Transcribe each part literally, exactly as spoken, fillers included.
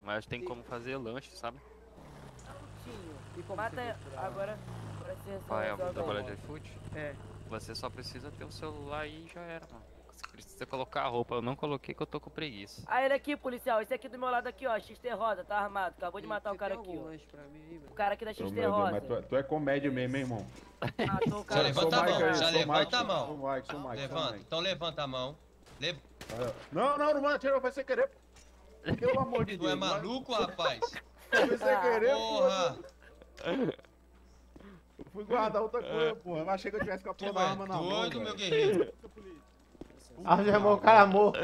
Mas tem como fazer lanche, sabe? E como Mata você fez pra- agora. Agora você Vai, resolve a o trabalhar de bagulho. iFood? É. Você só precisa ter o celular aí e já era, mano. Você precisa colocar a roupa. Eu não coloquei que eu tô com preguiça. Ah, ele aqui, policial. Esse aqui do meu lado aqui, ó. X T Rosa, tá armado. Acabou de E matar o você cara tem aqui, algum ó. lanche pra mim aí, O mano? cara aqui da Oh, X T meu Deus, mas Rosa. tu, é- tu é comédia mesmo, hein, irmão? Matou o Já cara. Sou levanta a Mike mão, aí, já sou levanta Mike, a mão. Sou Mike, sou Mike, sou Levanta, Mike. então levanta a mão. Le- Não, não, não, tira, vai sem querer. Pelo amor de Tu Deus. é maluco, rapaz? Vai sem querer, Porra! porra. Eu fui guardar outra coisa, porra. Eu achei que eu tivesse com a Tu porra da é arma na mão. doido, meu velho. guerreiro. Algemou o cara morto.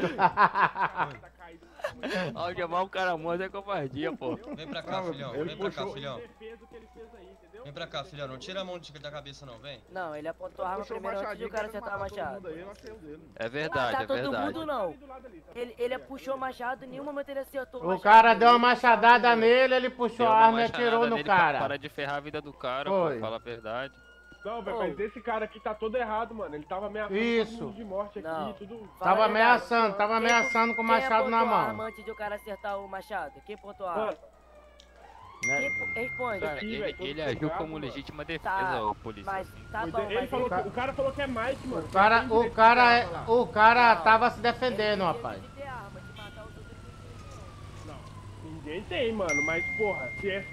Algemar o cara morto é covardia, pô. Vem pra cá, Não, filhão. ele Vem pra cá, puxou- filhão. Vem pra cá, filhão. Não tira a mão de- da cabeça, não. Vem. Não, ele apontou a arma Puxou o primeiro antes de o cara machadinho, acertar o matar todo machado. mundo aí, eu achei o dele. É verdade, Tá é todo verdade. mundo não. Ele, ele puxou o machado, em nenhum momento ele acertou o O machado. cara deu uma machadada nele, ele puxou Deu a uma arma e machadada atirou no nele pra- cara. Para de ferrar a vida do cara, Foi. pô. Fala a verdade. Não, velho, Ô. mas esse cara aqui tá todo errado, mano. Ele tava ameaçando Isso. todo mundo de morte aqui, Não. tudo. Fala Tava a verdade. ameaçando, tava Quem- ameaçando com o quem machado na apontou a arma mão. antes de o cara acertar o machado? Quem apontou a Mano, arma? Né? Quem responde? Cara, Aqui, ele, velho, todo ele agiu quebrado, como mano. legítima defesa, Tá, ô polícia. mas tá Ele bom, ele mas falou ele... que, o cara falou que é Mike, mano. O cara, Tem o direito cara, de é- arma lá. o cara Não. tava se ele defendendo, tem rapaz. direito de ter arma, de matar os outros. Ninguém tem, mano. Mas, porra, se é